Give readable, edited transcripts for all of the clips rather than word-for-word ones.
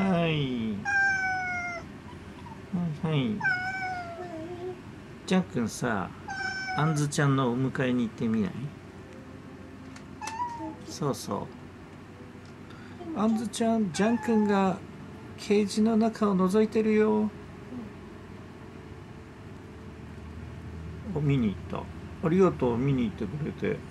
はい。はい。ジャン君さ、あんずちゃんのお迎えに行ってみない？そうそう。あんずちゃん、ジャン君がケージの中を覗いてるよ。見に行った。ありがとう、見に行ってくれて。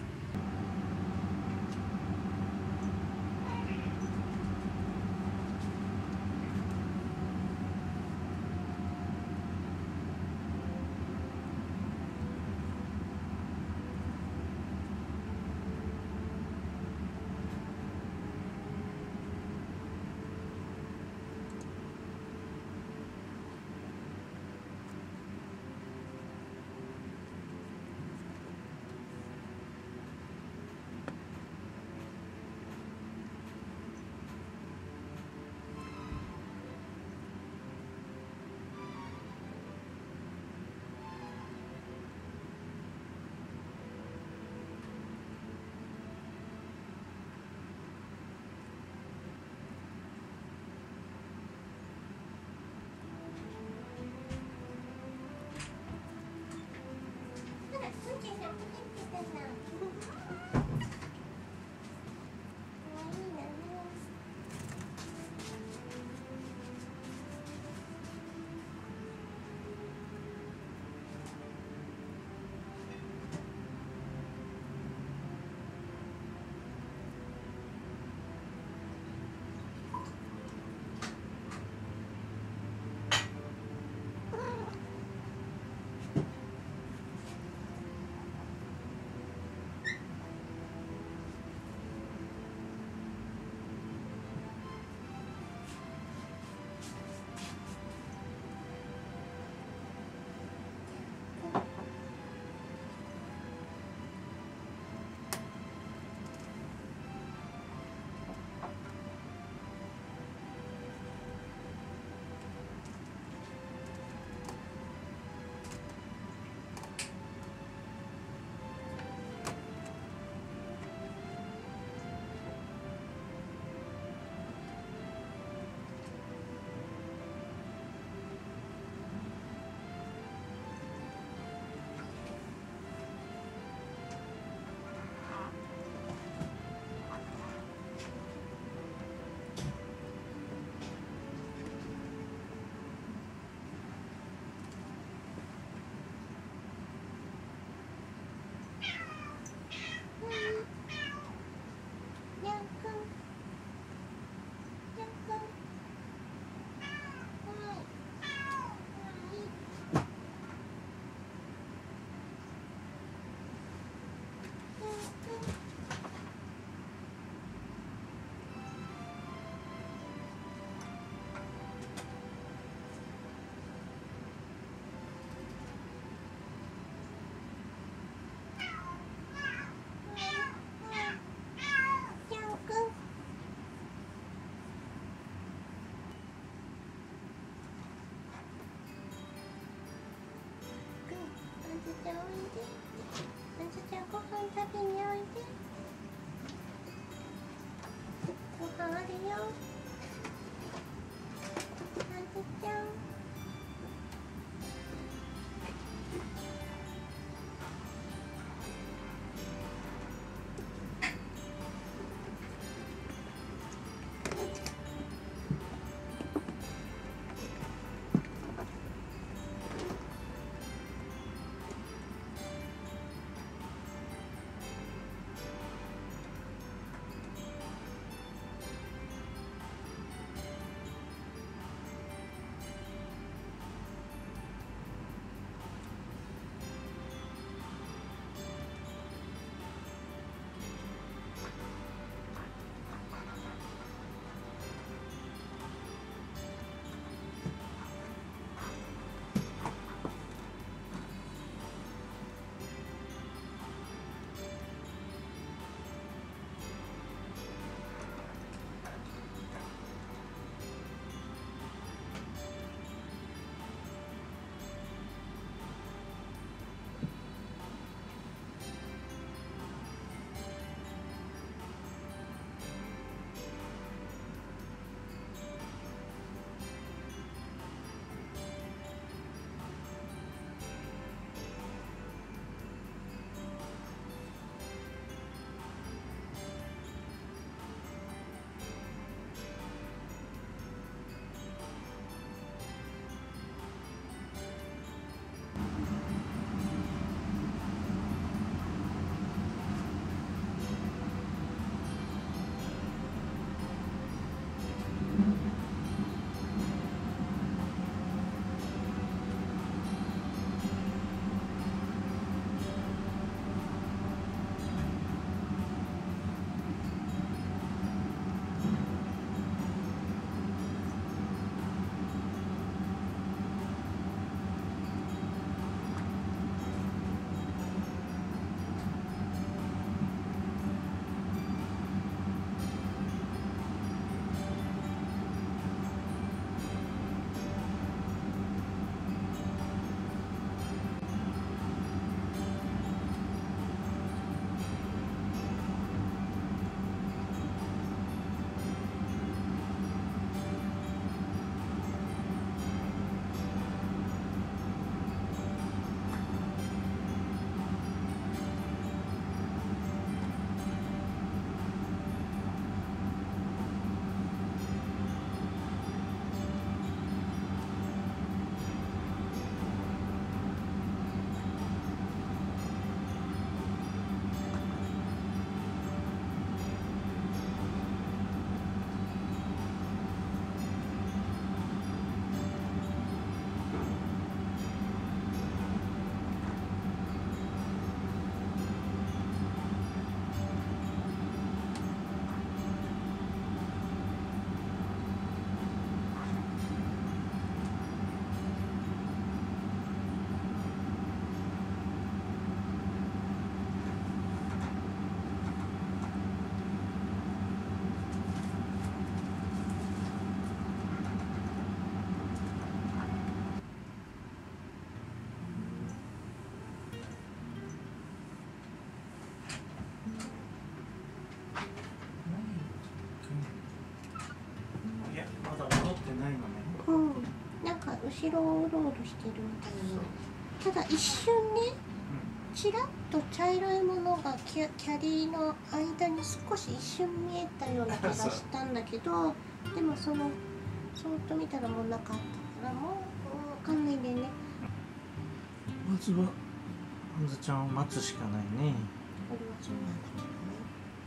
後ろをうろうろしてるみたいな。ただ一瞬ね、ちらっと茶色いものがキャリーの間に少し一瞬見えたような気がしたんだけど、でもそっと見たらもうなかったからもう分かんないんだよね。 まずはあんずちゃんを待つしかないね。 これはそうなんだけどね。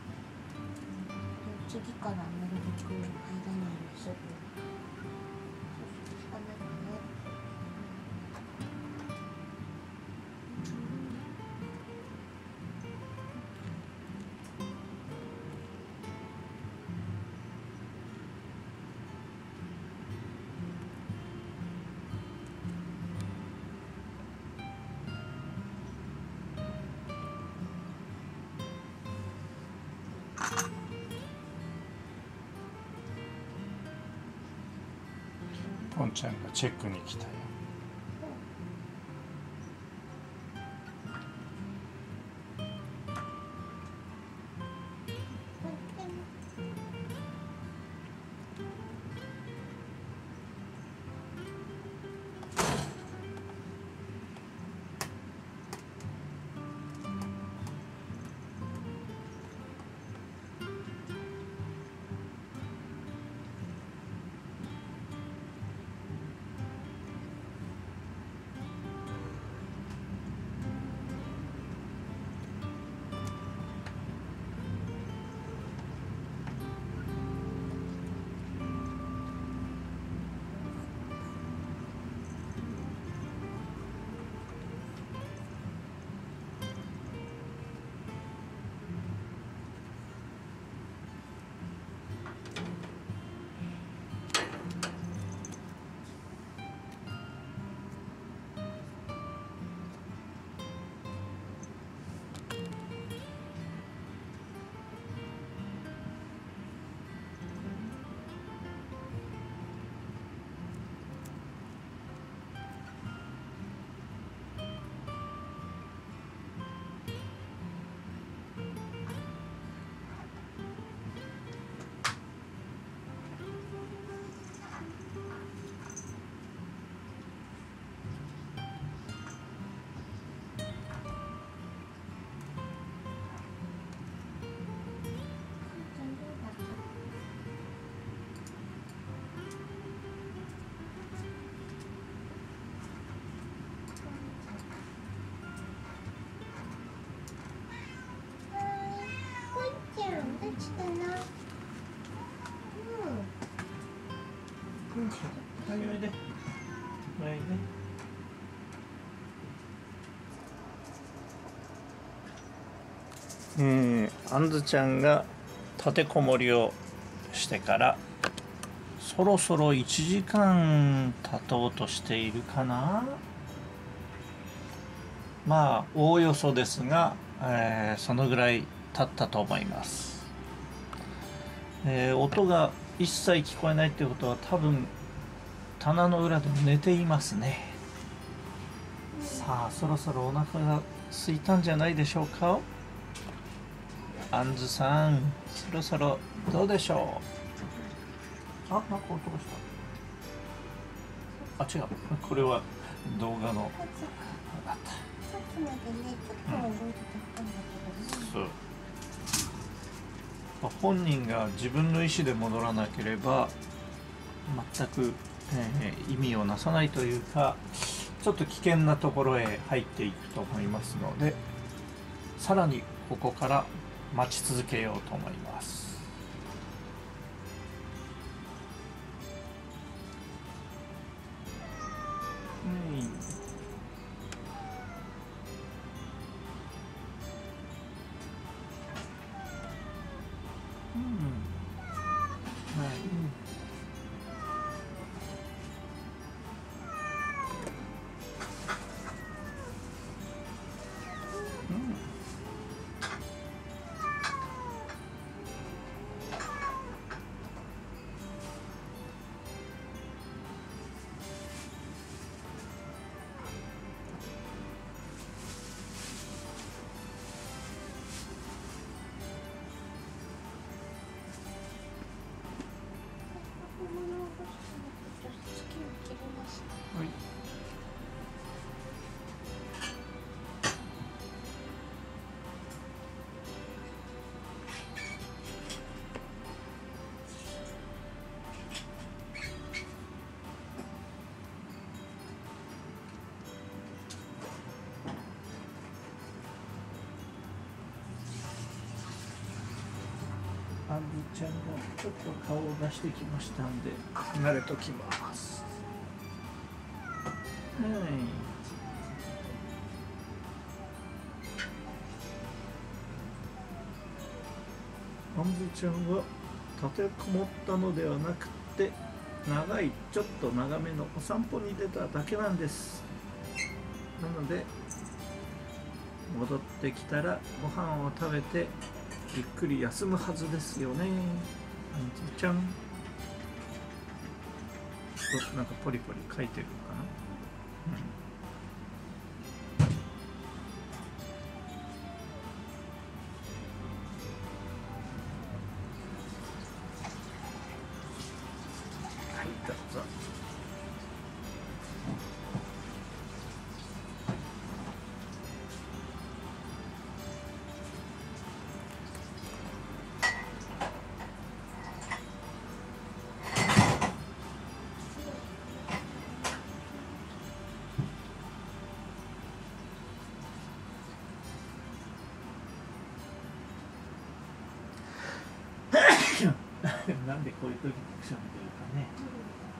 次からなるべく間にする。そうするしかないかね。 ポンちゃんがチェックに来たよ。したな。 はい、おいで。おいで。あんずちゃんが立てこもりをしてからそろそろ1時間経とうとしているかな。まあおおよそですが、そのぐらい経ったと思います。音が一切聞こえないってことは多分棚の裏で寝ていますね。さあそろそろお腹が空いたんじゃないでしょうか。あんずさん、そろそろどうでしょう。あ、なんか音がした。あ、違う、これは動画のだった。 さっきまでね、ちょっとは動いてたんだけどね。 そう。本人が自分の意思で戻らなければ全く、意味をなさないというか、ちょっと危険なところへ入っていくと思いますので、さらにここから待ち続けようと思います。 あんずちゃんがちょっと顔を出してきましたんで離れときます。はい。あんずちゃんは立てこもったのではなくて、長いちょっと長めのお散歩に出ただけなんです。なので戻ってきたらご飯を食べてゆっくり休むはずですよね。あんずちゃん、なんかポリポリ書いてるのかな、はい、どうぞ。なんでこういう時にくしゃみ出るかね。